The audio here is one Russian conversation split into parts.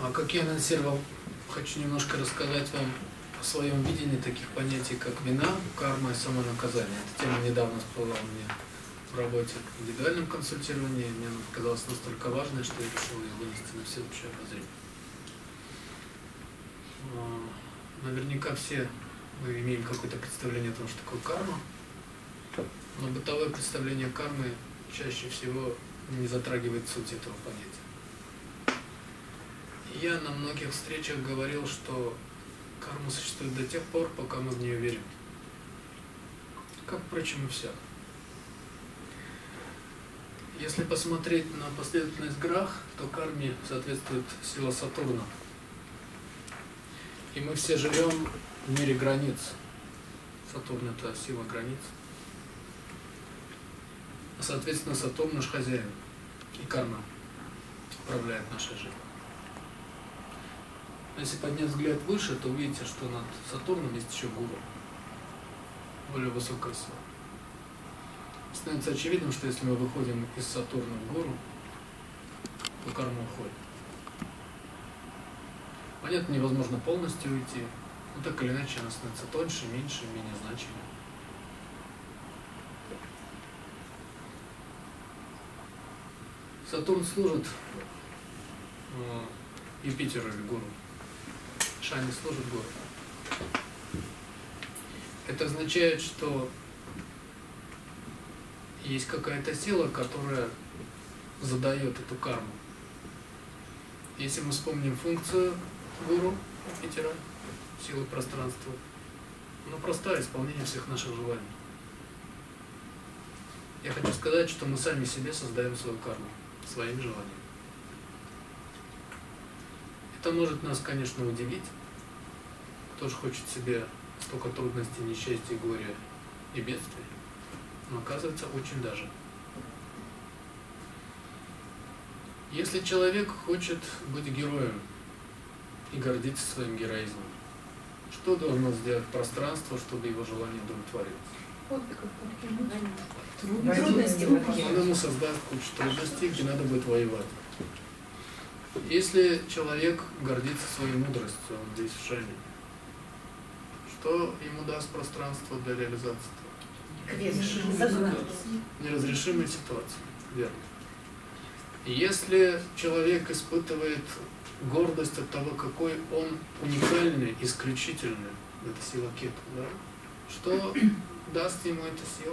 Как я анонсировал, хочу немножко рассказать вам о своем видении таких понятий, как вина, карма и самонаказание. Эта тема недавно всплыла у меня в работе в индивидуальном консультировании. Мне она показалась настолько важной, что я решил ее вынести на всеобщее обозрение. Наверняка все мы имеем какое-то представление о том, что такое карма, но бытовое представление кармы чаще всего не затрагивает суть этого понятия. Я на многих встречах говорил, что карма существует до тех пор, пока мы в нее верим. Как, впрочем, и вся. Если посмотреть на последовательность грах, то карме соответствует сила Сатурна. И мы все живем в мире границ. Сатурн – это сила границ. А соответственно, Сатурн наш хозяин. И карма управляет нашей жизнью. Если поднять взгляд выше, то увидите, что над Сатурном есть еще гуру. Более высокая сила. Становится очевидным, что если мы выходим из Сатурна в гуру, то карма уходит. Понятно, невозможно полностью уйти, но так или иначе она становится тоньше, меньше, менее значимой. Сатурн служит Юпитеру или гуру. Шани служит гуру. Это означает, что есть какая-то сила, которая задает эту карму. Если мы вспомним функцию гуру Юпитера, силы пространства, она простая, исполнение всех наших желаний. Я хочу сказать, что мы сами себе создаем свою карму, своим желанием. Это может нас, конечно, удивить. Кто же хочет себе столько трудностей, несчастья, горя и бедствий, но оказывается очень даже. Если человек хочет быть героем и гордиться своим героизмом, что должно сделать пространство, чтобы его желание удовлетворилось? Трудности. Он ему создаст кучу трудностей, где надо будет воевать. Если человек гордится своей мудростью, он здесь в Шане, что ему даст пространство для реализации? Неразрешимые ситуации. Верно. И если человек испытывает гордость от того, какой он уникальный, исключительный, это сила Кету, да? Что даст ему эта сила?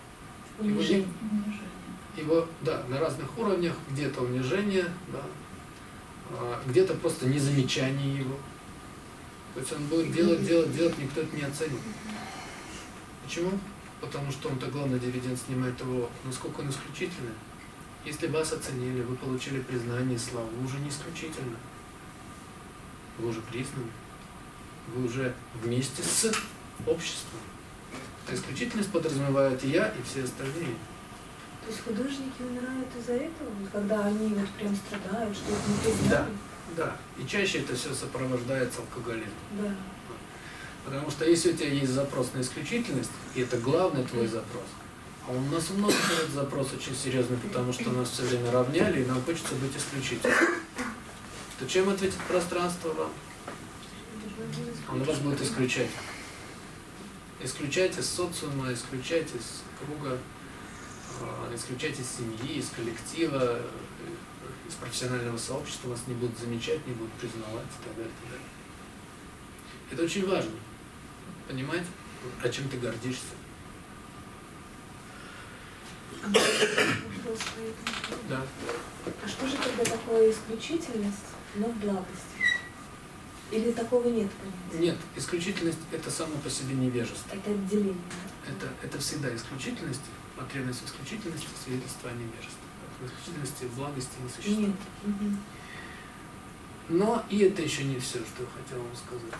Его, да, на разных уровнях, где-то унижение, да, где-то просто незамечание его. То есть он будет делать, никто это не оценит. Почему? Потому что он-то главный дивиденд снимает его, насколько он исключительный. Если вас оценили, вы получили признание и славу, вы уже не исключительны. Вы уже признаны. Вы уже вместе с обществом. А исключительность подразумевает и я, и все остальные. То есть художники умирают из-за этого, когда они вот прям страдают, что их не признали? Да, да. И чаще это все сопровождается алкоголизмом. Да. Потому что если у тебя есть запрос на исключительность, и это главный твой запрос, а у нас у многих этот запрос очень серьезный, потому что нас все время равняли, и нам хочется быть исключительным, то чем ответит пространство вам? Он вас будет исключать. Исключать из социума, исключать из круга, исключать из семьи, из коллектива, из профессионального сообщества, вас не будут замечать, не будут признавать и так далее, и так далее. Это очень важно. Понимаете, о чем ты гордишься? Да. А что же тогда такое исключительность, но в благости? Или такого нет понятия? Нет, исключительность – это само по себе невежество. Это отделение. Это всегда исключительность, потребность в исключительности, свидетельство о невежестве. В исключительности, в благости не существует. Нет. Угу. Но и это еще не все, что я хотел вам сказать.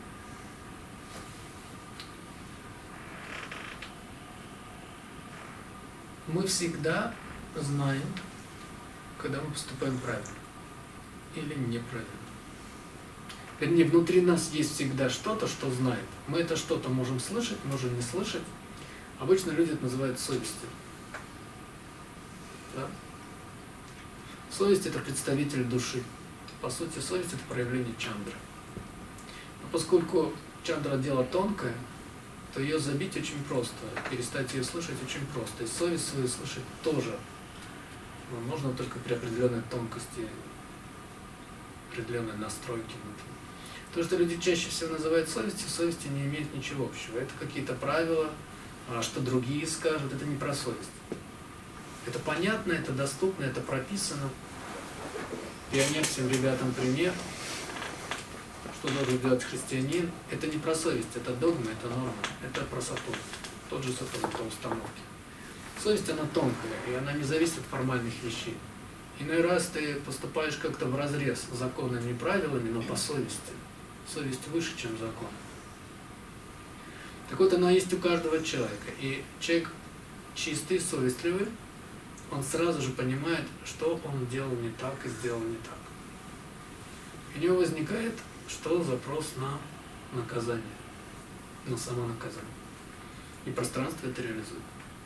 Мы всегда знаем, когда мы поступаем правильно или неправильно. Вернее, внутри нас есть всегда что-то, что знает. Мы это что-то можем слышать, можем не слышать. Обычно люди это называют совестью. Да? Совесть – это представитель души. По сути, совесть – это проявление чандры. Но поскольку чандра – дело тонкое, то ее забить очень просто, перестать ее слышать очень просто. И совесть свою слышать тоже можно только при определенной тонкости, определенной настройке внутри. То, что люди чаще всего называют совестью, совести не имеет ничего общего. Это какие-то правила, что другие скажут, это не про совесть. Это понятно, это доступно, это прописано. Пионер всем ребятам пример, что должен делать христианин. Это не про совесть, это догма, это норма, это про Сатурн. Тот же Сатурн по установке. Совесть, она тонкая, и она не зависит от формальных вещей. Иной раз ты поступаешь как-то вразрез с законами и правилами, но по совести. Совесть выше, чем закон. Так вот, она есть у каждого человека. И человек чистый, совестливый, он сразу же понимает, что он делал не так и сделал не так. У него возникает, что запрос на наказание, на самонаказание. И пространство это реализует.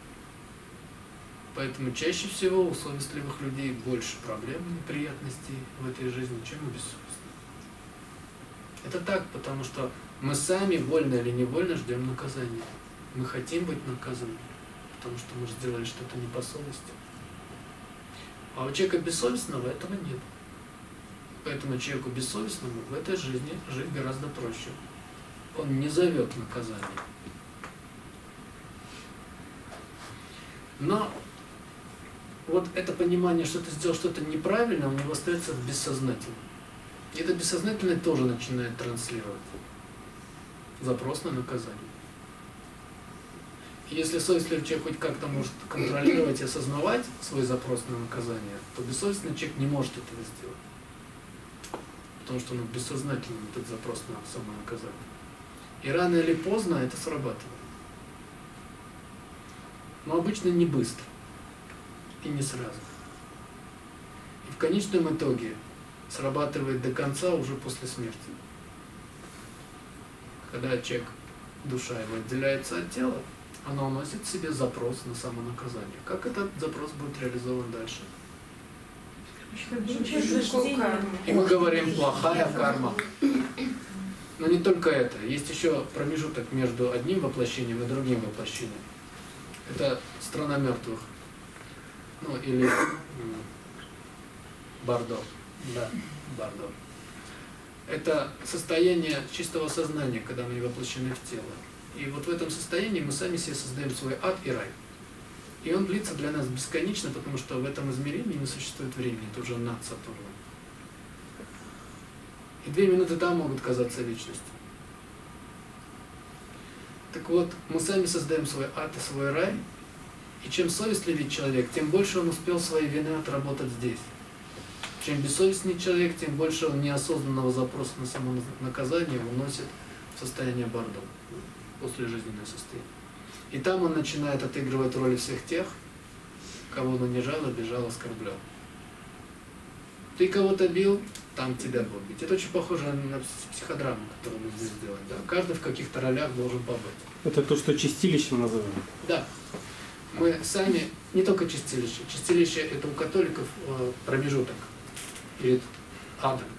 Поэтому чаще всего у совестливых людей больше проблем, неприятностей в этой жизни, чем у бессовестных. Это так, потому что мы сами, вольно или невольно, ждем наказания. Мы хотим быть наказанными, потому что мы сделали что-то не по совести. А у человека бессовестного этого нет. Поэтому человеку бессовестному в этой жизни жить гораздо проще. Он не зовет наказание. Но вот это понимание, что ты сделал что-то неправильно, у него остается в бессознательном. И это бессознательное тоже начинает транслировать запрос на наказание. И если совестливый человек хоть как-то может контролировать и осознавать свой запрос на наказание, то бессовестный человек не может этого сделать. Потому что он бессознательный этот запрос на самонаказание. И рано или поздно это срабатывает. Но обычно не быстро. И не сразу. И в конечном итоге срабатывает до конца уже после смерти. Когда человек, душа его отделяется от тела, она уносит в себе запрос на самонаказание. Как этот запрос будет реализован дальше? И мы говорим плохая карма. Но не только это. Есть еще промежуток между одним воплощением и другим воплощением. Это страна мертвых. Ну или Бардо. Да, Бардо. Это состояние чистого сознания, когда мы воплощены в тело. И вот в этом состоянии мы сами себе создаем свой ад и рай. И он длится для нас бесконечно, потому что в этом измерении не существует времени, это уже над Сатурном. И 2 минуты там могут казаться вечностью. Так вот, мы сами создаем свой ад и свой рай, и чем совестливее человек, тем больше он успел своей вины отработать здесь. Чем бессовестнее человек, тем больше он неосознанного запроса на самонаказание уносит в состояние Бардо, после жизненного состояния. И там он начинает отыгрывать роли всех тех, кого он унижал, обижал, оскорблял. Ты кого-то бил, там тебя будут бить. Это очень похоже на психодраму, которую мы здесь делаем. Да? Каждый в каких-то ролях должен побыть. Это то, что чистилищем называют? Да. Мы сами, не только чистилище. Чистилище – это у католиков промежуток перед адом.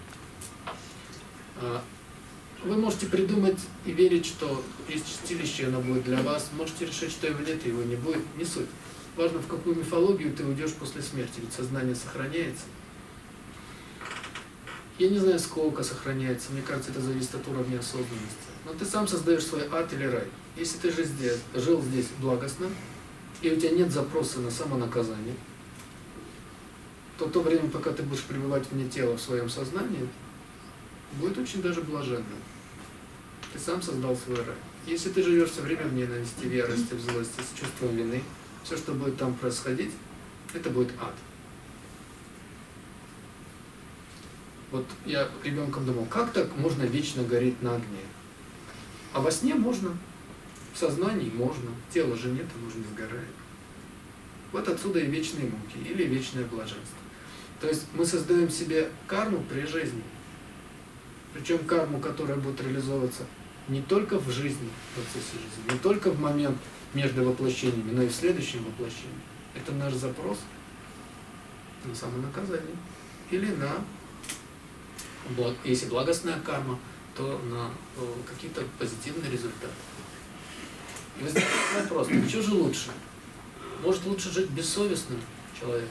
Вы можете придумать и верить, что есть чистилище, оно будет для вас. Можете решить, что его нет, и его не будет. Не суть. Важно, в какую мифологию ты уйдешь после смерти, ведь сознание сохраняется. Я не знаю, сколько сохраняется, мне кажется, это зависит от уровня осознанности. Но ты сам создаешь свой ад или рай. Если ты жил здесь благостно, и у тебя нет запроса на самонаказание, то время, пока ты будешь пребывать вне тела в своем сознании, будет очень даже блаженно. Ты сам создал свой рай. Если ты живешь все время в ненависти, в ярости, в злости, с чувством вины, все, что будет там происходить, это будет ад. Вот я ребенком думал, как так можно вечно гореть на огне? А во сне можно, в сознании можно, тела же нет, оно же не сгорает. Вот отсюда и вечные муки, или вечное блаженство. То есть мы создаем себе карму при жизни. Причем карму, которая будет реализовываться не только в жизни, в процессе жизни, не только в момент между воплощениями, но и в следующем воплощении. Это наш запрос на самонаказание или на если благостная карма, то на какие-то позитивные результаты. И возникает вопрос, ну что же лучше? Может лучше жить бессовестным человеком?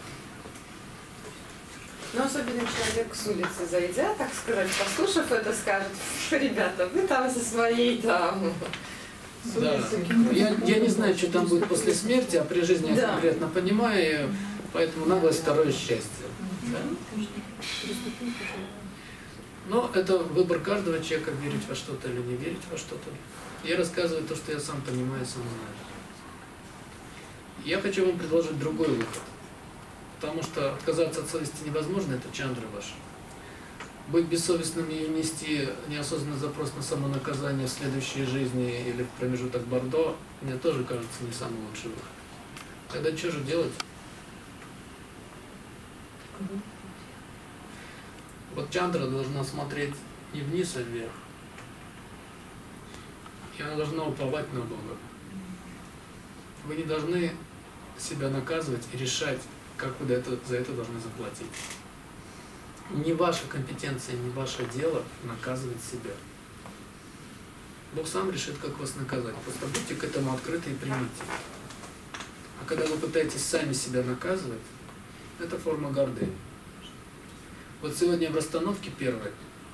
Но особенно человек с улицы, зайдя, так сказать, послушав это, скажет: ребята, вы там со своей там. Да. Я не знаю, что там будет после смерти, а при жизни я конкретно понимаю, поэтому наглость — второе счастье. Да? Но это выбор каждого человека, верить во что-то или не верить во что-то. Я рассказываю то, что я сам понимаю, сам знаю. Я хочу вам предложить другой выход. Потому что отказаться от совести невозможно, это чандра ваша. Быть бессовестным и нести неосознанный запрос на самонаказание в следующей жизни или в промежуток Бордо, мне тоже кажется не самый лучший выход. Тогда что же делать? Вот чандра должна смотреть не вниз, а вверх. И она должна уповать на Бога. Вы не должны себя наказывать и решать, как вы за это должны заплатить. Не ваша компетенция, не ваше дело наказывать себя. Бог сам решит, как вас наказать. Просто будьте к этому открыты и примите. А когда вы пытаетесь сами себя наказывать, это форма гордыни. Вот сегодня в расстановке первой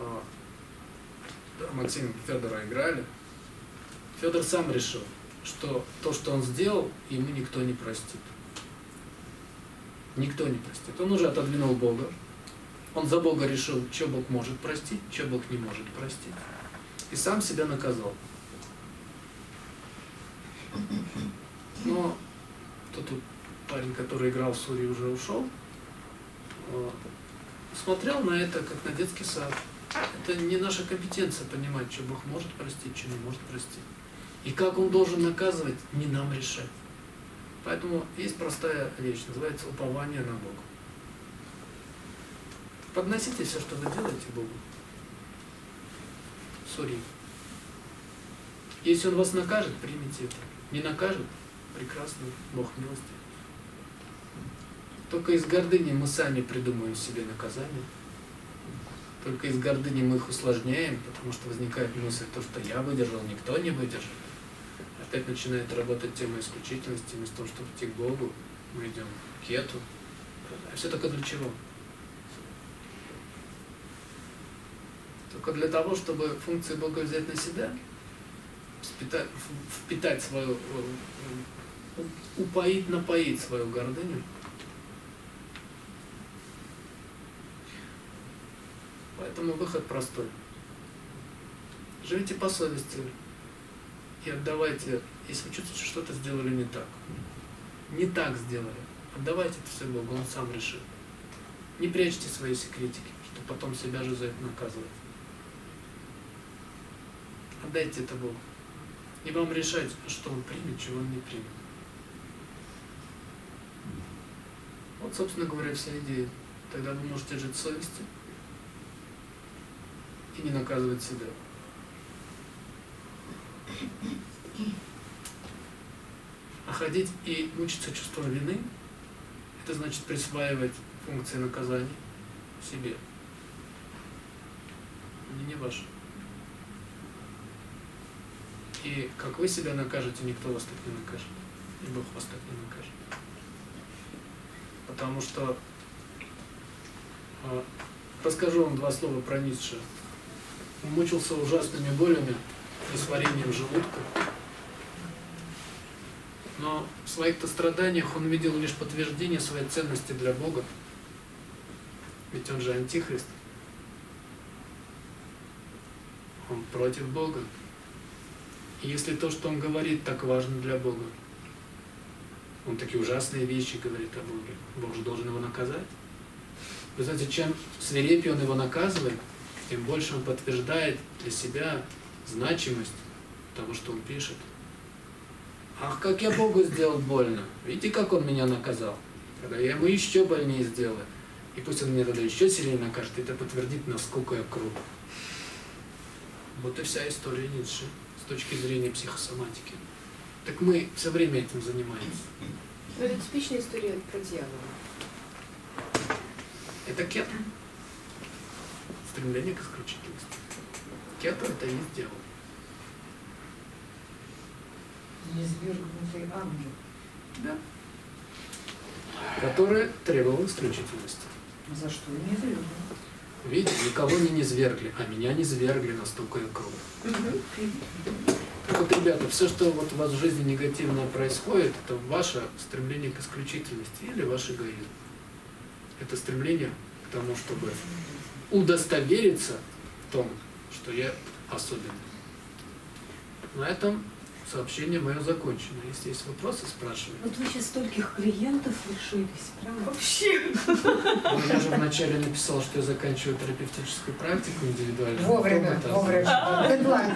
Максим и Федора играли. Федор сам решил, что то, что он сделал, ему никто не простит. Никто не простит. Он уже отодвинул Бога. Он за Бога решил, что Бог может простить, что Бог не может простить. И сам себя наказал. Но тут парень, который играл в Суре, уже ушел. Смотрел на это, как на детский сад. Это не наша компетенция понимать, что Бог может простить, что не может простить. И как Он должен наказывать, не нам решать. Поэтому есть простая вещь, называется упование на Бога. Подносите все, что вы делаете, Богу. Сури. Если Он вас накажет, примите это. Не накажет, прекрасно, Бог милостив. Только из гордыни мы сами придумываем себе наказание. Только из гордыни мы их усложняем, потому что возникает мысль, то, что я выдержал, никто не выдержит. Опять начинает работать тема исключительности, вместо того, чтобы идти к Богу, мы идем к кету. А все только для чего? Только для того, чтобы функции Бога взять на себя, впитать свою, упоить, напоить свою гордыню. Поэтому выход простой. Живите по совести и отдавайте, если вы чувствуете, что что-то сделали не так. Не так сделали. Отдавайте это все Богу, Он сам решит. Не прячьте свои секретики, чтобы потом себя же за это наказывать. Отдайте это Богу. И вам решать, что Он примет, чего Он не примет. Вот, собственно говоря, вся идея. Тогда вы можете жить в совести и не наказывать себя. А ходить и мучиться чувством вины, это значит присваивать функции наказания себе. Они не ваши. И как вы себя накажете, никто вас так не накажет. И Бог вас так не накажет. Потому что расскажу вам два слова про Ницше. Он мучился ужасными болями и сварением желудка. Но в своих-то страданиях он видел лишь подтверждение своей ценности для Бога. Ведь он же антихрист. Он против Бога. И если то, что он говорит, так важно для Бога, он такие ужасные вещи говорит о Боге, Бог же должен его наказать. Вы знаете, чем свирепее он его наказывает, тем больше он подтверждает для себя значимость того, что он пишет. Ах, как я Богу сделал больно. Видите, как он меня наказал. Когда я ему еще больнее сделаю. И пусть он меня тогда еще сильнее накажет, это подтвердит, насколько я крут. Вот и вся история Ницше с точки зрения психосоматики. Так мы все время этим занимаемся. Но это типичная история про дьявола. Это кет. стремление к исключительности. Кето это и есть дьявол. Низвергнутый ангел. Да. Который требовал исключительности. За что и низвергнут? Видите, никого не низвергли, а меня низвергли, настолько я крут. Так вот, ребята, все, что вот у вас в жизни негативное происходит, это ваше стремление к исключительности или ваш эгоизм. Это стремление к тому, чтобы удостовериться в том, что я особенный. На этом сообщение мое закончено. Если есть вопросы, спрашивайте. Вот вы сейчас стольких клиентов лишились, правда? Вообще. Я же вначале написал, что я заканчиваю терапевтическую практику индивидуально. Вовремя, вовремя. Дедлайн.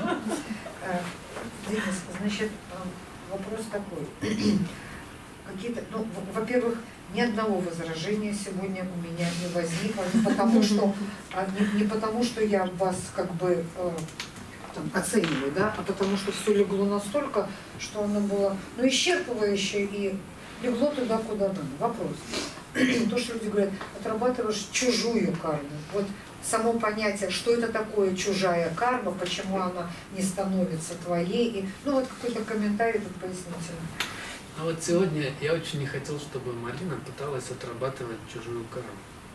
Денис, значит, вопрос такой. Какие-то, ну, во-первых, ни одного возражения сегодня у меня не возникло, не потому что я вас как бы там, оцениваю, да, а потому что все легло настолько, что оно было, ну, исчерпывающе и легло туда, куда надо. Вопрос. То, что люди говорят, отрабатываешь чужую карму. Вот само понятие, что это такое чужая карма, почему она не становится твоей, и, ну, вот какой-то комментарий тут пояснительный. А вот сегодня я очень не хотел, чтобы Марина пыталась отрабатывать чужую карму.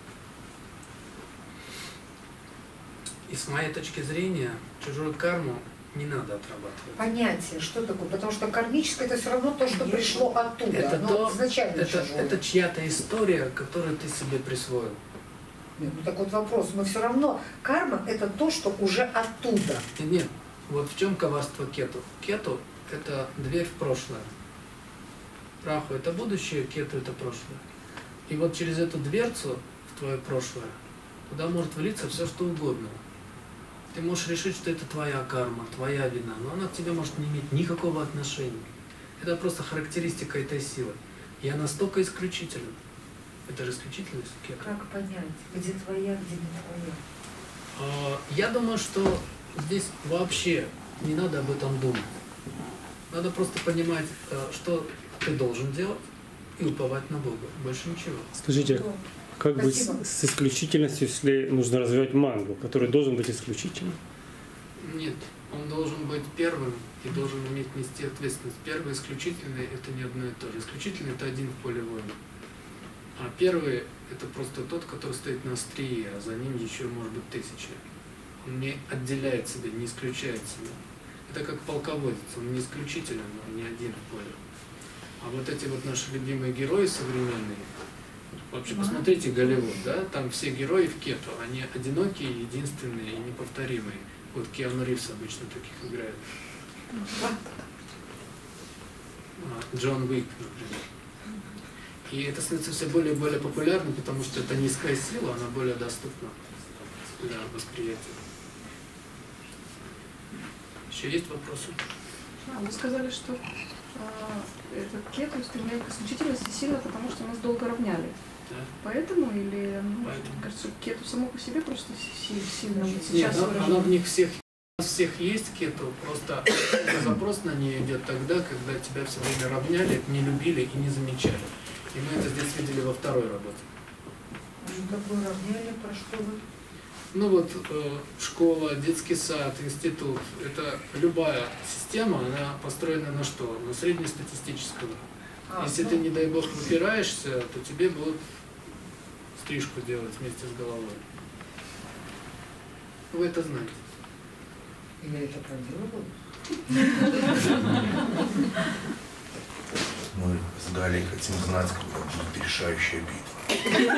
И с моей точки зрения, чужую карму не надо отрабатывать. Понятие, что такое? Потому что кармическое это все равно то, что пришло оттуда. Это, это чья-то история, которую ты себе присвоил. Нет, ну так вот вопрос, но все равно карма это то, что уже оттуда. Нет, вот в чем коварство кету? Кету – это дверь в прошлое. Раху – это будущее, кету – это прошлое. И вот через эту дверцу в твое прошлое туда может влиться все, что угодно. Ты можешь решить, что это твоя карма, твоя вина, но она к тебе может не иметь никакого отношения. Это просто характеристика этой силы. Я настолько исключителен. Это же исключительность кету. Как понять, где твоя, где не твоя? Я думаю, что здесь вообще не надо об этом думать. Надо просто понимать, что ты должен делать, и уповать на Бога. Больше ничего. Скажите, как быть с исключительностью, если нужно развивать мангу, который должен быть исключительным? Нет, он должен быть первым и должен уметь нести ответственность. Первый исключительный – это не одно и то же. Исключительный – это один в поле воина. А первый – это просто тот, который стоит на острие, а за ним еще может быть тысячи. Он не отделяет себя, не исключает себя. Это как полководец, он не исключителен, он не один в поле. А вот эти вот наши любимые герои современные, вообще посмотрите Голливуд, да, там все герои в кету, они одинокие, единственные и неповторимые. Вот Киану Ривз обычно таких играет. Джон Уик, например. И это становится все более и более популярным, потому что это низкая сила, она более доступна для восприятия. Еще есть вопросы? Вы сказали, что это кету стремление к исключительности сильно, потому что нас долго равняли. Да. Поэтому или, ну, Поэтому. Мне кажется, кету само по себе просто сильно Нет, сейчас она в них всех, у нас всех есть кету, просто запрос на нее идет тогда, когда тебя все время равняли, не любили и не замечали. И мы это здесь видели во второй работе. Что такое равнение, про что вы? Ну вот школа, детский сад, институт, это любая система, она построена на что? На среднестатистического. Если ты, не дай бог, выпираешься, то тебе будут стрижку делать вместе с головой. Вы это знаете. Я это проделываю. Мы с Галей хотим знать, когда будет решающая битва.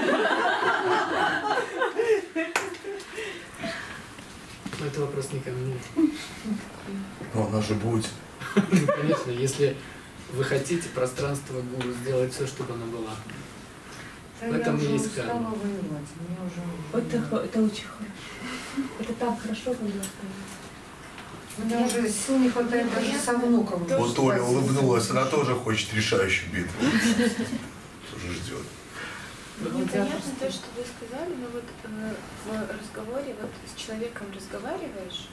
Но это вопрос не ко мне. Но она же будет. Ну, конечно, если вы хотите пространство гуру, сделать все, чтобы она была. Да, В этом я и уже есть устала карма. воевать, мне уже... Это очень хорошо. Это так хорошо, когда У меня уже сил не хватает даже со внуком. Вот Оля улыбнулась, она тоже хочет решающую битву. Тоже ждет. Непонятно то, что вы сказали, но вот в разговоре, вот с человеком разговариваешь,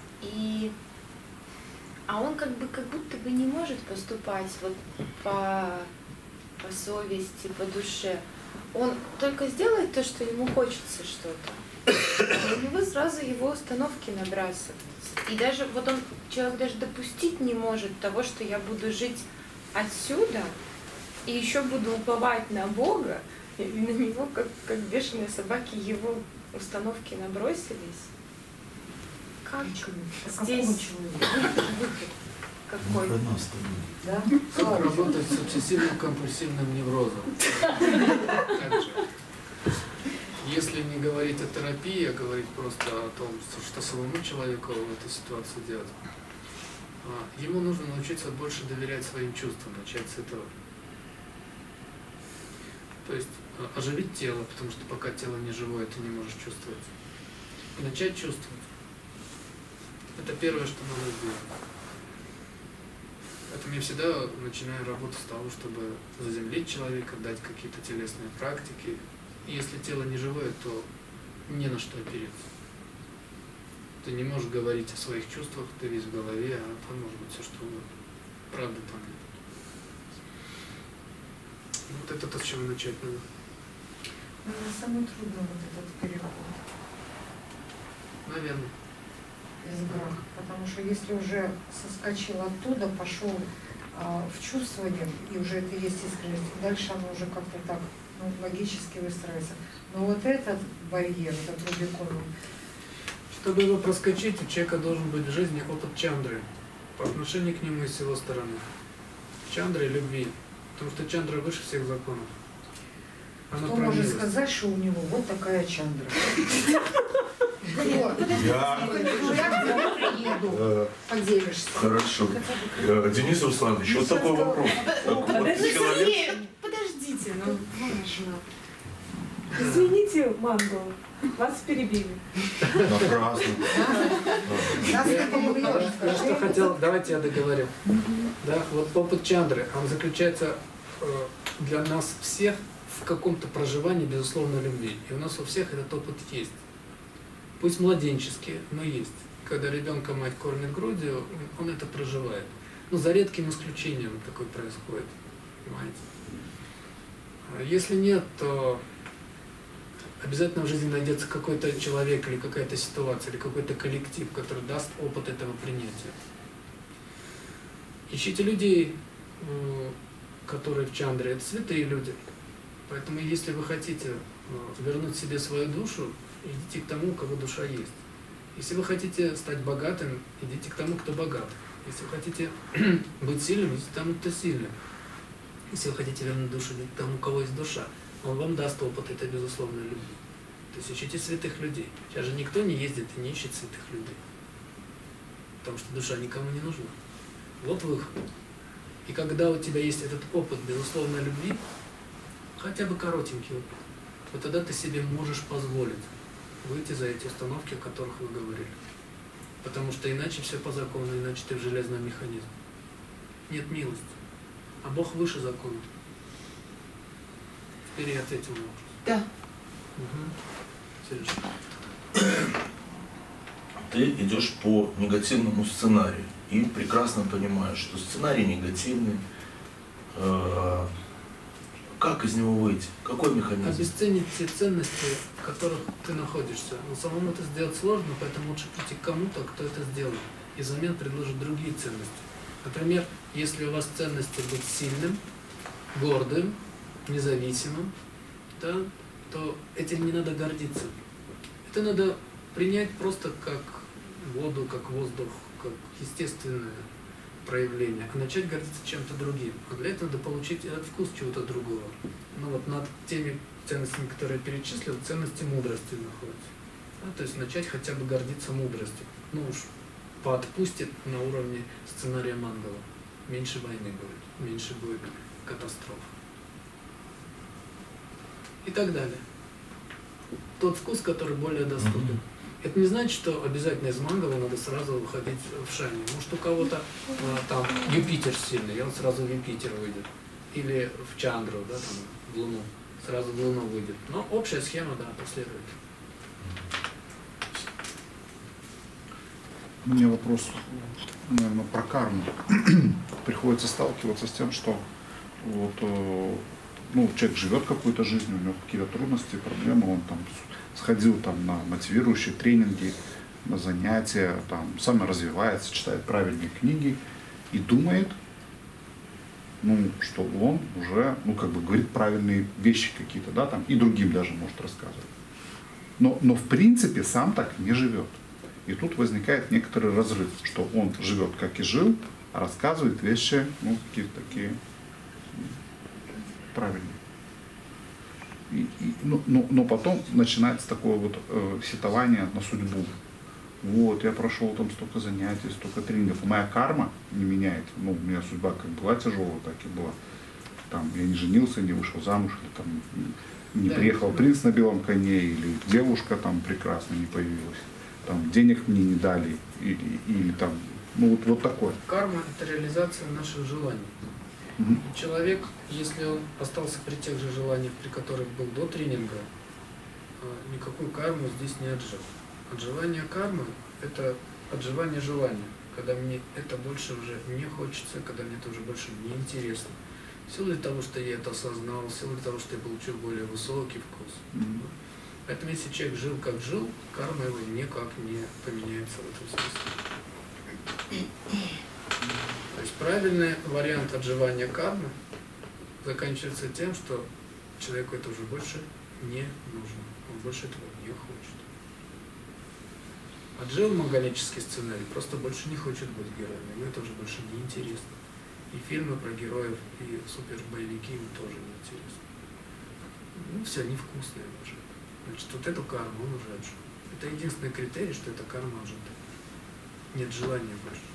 а он как будто бы не может поступать вот по совести, по душе. Он только сделает то, что ему хочется что-то. на него сразу его установки набрасываются. И даже вот человек даже допустить не может того, что я буду жить отсюда, и еще буду уповать на Бога, и на него, как бешеные собаки, его установки набросились. Как здесь выход какой? Да? Как работать с обсессивно-компульсивным неврозом? Как же? Если не говорить о терапии, а говорить просто о том, что самому человеку в этой ситуации делать, ему нужно научиться больше доверять своим чувствам, начать с этого. То есть оживить тело, потому что пока тело не живое, ты не можешь чувствовать. И начать чувствовать. Это первое, что надо сделать. Поэтому я всегда начинаю работу с того, чтобы заземлить человека, дать какие-то телесные практики. И если тело не живое, то не на что опереться. Ты не можешь говорить о своих чувствах, ты весь в голове, а там может быть все что угодно. Правда там нет. Вот это то, с чего начать надо. Наверное, самый трудный вот этот переход Наверное. из граха. Потому что если уже соскочил оттуда, пошел в чувствование, и уже это есть искренность, дальше оно уже как-то так логически выстраивается. Но вот этот барьер, этот Рубикон, Чтобы его проскочить, у человека должен быть в жизни опыт чандры по отношению к нему и с его стороны. Чандры любви. Потому что чандра выше всех законов. Она кто может пронизывает. сказать, что у него вот такая чандра? Я... приеду, поделишься. Хорошо. Денис Русланович, вот такой вопрос. Подождите, ну важно. Извините, Манго, вас перебили. Напрасно. Я что хотел, давайте я договорю. Да, вот опыт чандры, он заключается для нас всех в каком-то проживании безусловной любви. И у нас у всех этот опыт есть. Пусть младенческий, но есть. Когда ребенка мать кормит грудью, он это проживает. Но за редким исключением такое происходит. Понимаете? Если нет, то обязательно в жизни найдется какой-то человек или какая-то ситуация, или какой-то коллектив, который даст опыт этого принятия. Ищите людей, которые в чандре, это святые люди. Поэтому если вы хотите вернуть себе свою душу, идите к тому, у кого душа есть. Если вы хотите стать богатым, идите к тому, кто богат. Если вы хотите быть сильным, идите к тому, кто сильный. Если вы хотите вернуть душу, идите к тому, у кого есть душа. Он вам даст опыт этой безусловной любви. То есть ищите святых людей. Сейчас же никто не ездит и не ищет святых людей. Потому что душа никому не нужна. Вот выход. И когда у тебя есть этот опыт безусловной любви, хотя бы коротенький опыт, вот тогда ты себе можешь позволить выйти за эти установки, о которых вы говорили. Потому что иначе все по закону, иначе ты в железном механизме. Нет милости. А Бог выше закона. Теперь я ответил на вопрос. Да. Сережа. Ты идешь по негативному сценарию и прекрасно понимаешь, что сценарий негативный. Как из него выйти? Какой механизм? Обесценить те ценности, в которых ты находишься. Но самому это сделать сложно, поэтому лучше прийти к кому-то, кто это сделает. И взамен предложит другие ценности. Например, если у вас ценности быть сильным, гордым, независимым, да, то этим не надо гордиться. Это надо принять просто как воду, как воздух, как естественное проявление, а начать гордиться чем-то другим. А для этого надо получить этот вкус чего-то другого. Ну вот над теми ценностями, которые я перечислил, ценности мудрости находятся. Да, то есть начать хотя бы гордиться мудростью. Ну уж поотпустит на уровне сценария Мангала. Меньше войны будет, меньше будет катастроф. И так далее. Тот вкус, который более доступен. Это не значит, что обязательно из Мангала надо сразу выходить в Шани. Может, у кого-то там Юпитер сильный, и он сразу в Юпитер выйдет. Или в Чандру, да, там, в Луну. Сразу в Луну выйдет. Но общая схема, да, последует. У меня вопрос, наверное, про карму. Приходится сталкиваться с тем, что вот ну, человек живет какой-то жизнью, у него какие-то трудности, проблемы, он там сходил там на мотивирующие тренинги, на занятия, там саморазвивается, читает правильные книги и думает, ну, что он уже, ну, как бы говорит правильные вещи какие-то, да, там, и другим даже может рассказывать. Но в принципе сам так не живет. И тут возникает некоторый разрыв, что он живет как и жил, а рассказывает вещи, ну, какие-то такие правильные. Но потом начинается такое вот сетование на судьбу. Вот, я прошел там столько занятий, столько тренингов. Моя карма не меняет. Ну, у меня судьба как была тяжелая, так и была. Там, я не женился, не вышел замуж, или там не приехал принц на белом коне, или девушка там прекрасно не появилась. Там денег мне не дали, или там, ну вот такое. Карма – это реализация наших желаний. Человек, если он остался при тех же желаниях, при которых был до тренинга, никакую карму здесь не отжил. Отживание кармы – это отживание желания, когда мне это больше уже не хочется, когда мне это уже больше не интересно. В силу того, что я это осознал, в силу того, что я получил более высокий вкус. Поэтому если человек жил как жил, карма его никак не поменяется в этом смысле. То есть правильный вариант отживания кармы заканчивается тем, что человеку это уже больше не нужно, он больше этого не хочет. Отжил монголический сценарий, просто больше не хочет быть героем, ему это уже больше не интересно. И фильмы про героев, и супер-боевики ему тоже не интересны. Ну, все невкусное уже. Значит, вот эту карму он уже отжил. Это единственный критерий, что эта карма отжита. Нет желания больше.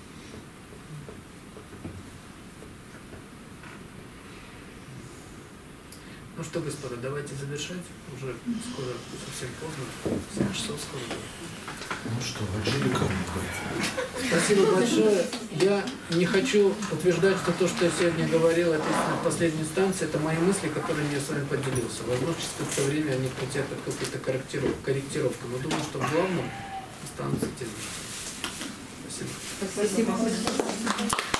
Ну что, господа, давайте завершать. Уже скоро совсем поздно. 7 часов скоро. Ну что, отжили карму? Спасибо большое. Я не хочу утверждать, что то, что я сегодня говорил, это в последней инстанции, это мои мысли, которыми я с вами поделился. Возможно, через какое-то время они претерпят какую-то корректировку. Но думаю, что в главном останутся те же. Спасибо. Спасибо.